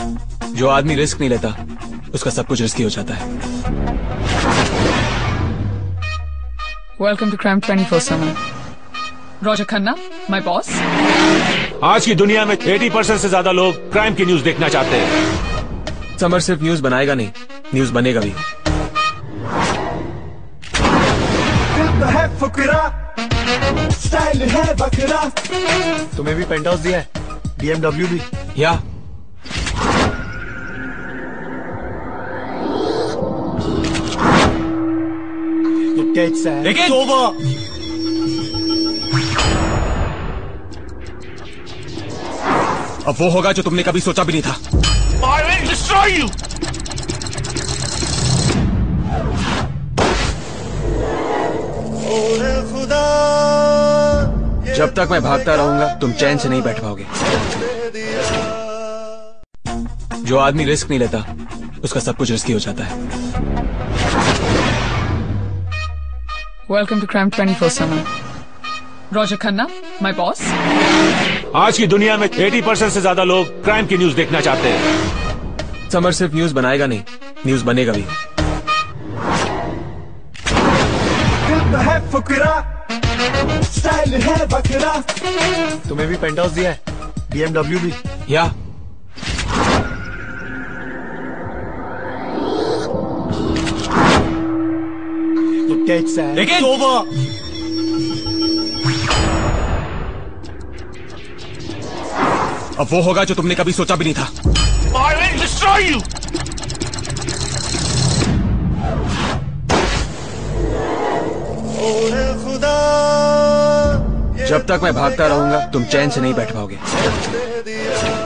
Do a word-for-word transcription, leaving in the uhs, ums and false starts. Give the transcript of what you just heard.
जो आदमी रिस्क नहीं लेता उसका सब कुछ रिस्की हो जाता है। Welcome to Crime twenty four seven. Roger Khanna, my boss. आज की दुनिया में अस्सी परसेंट से ज्यादा लोग क्राइम की न्यूज देखना चाहते हैं। समर सिर्फ न्यूज बनाएगा नहीं, न्यूज बनेगा भी। है फुकरा, स्टाइल है बकरा। तुम्हें भी पेंट हाउस दिया है, बी एम डब्ल्यू भी। या लेकिन अब वो होगा जो तुमने कभी सोचा भी नहीं था। I will destroy you. जब तक मैं भागता रहूंगा तुम चैन से नहीं बैठ पाओगे। जो आदमी रिस्क नहीं लेता उसका सब कुछ रिस्की हो जाता है। Welcome to Crime twenty four seven. Roger Khanna, my boss. आज की दुनिया में अस्सी परसेंट से ज्यादा लोग क्राइम की न्यूज देखना चाहते हैं। समर सिर्फ न्यूज बनाएगा नहीं, न्यूज बनेगा भी। है फुकरा, स्टाइल है बकरा। तुम्हें भी पेंट हाउस दिया है, बी एम डब्ल्यू भी। या लेकिन अब वो होगा जो तुमने कभी सोचा भी नहीं था। I will destroy you. जब तक मैं भागता रहूंगा तुम चैन से नहीं बैठ पाओगे।